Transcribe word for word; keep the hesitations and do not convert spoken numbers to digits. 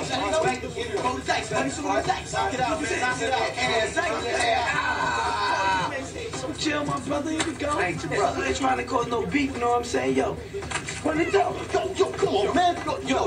Go to Zach, buddy. Knock it out, man. Knock it out. And so chill, my brother. Here we go. I ain't your brother. I ain't trying to cause no beef, you know what I'm saying? Yo, run it down. Yo, yo, come on, man. Yo, yo.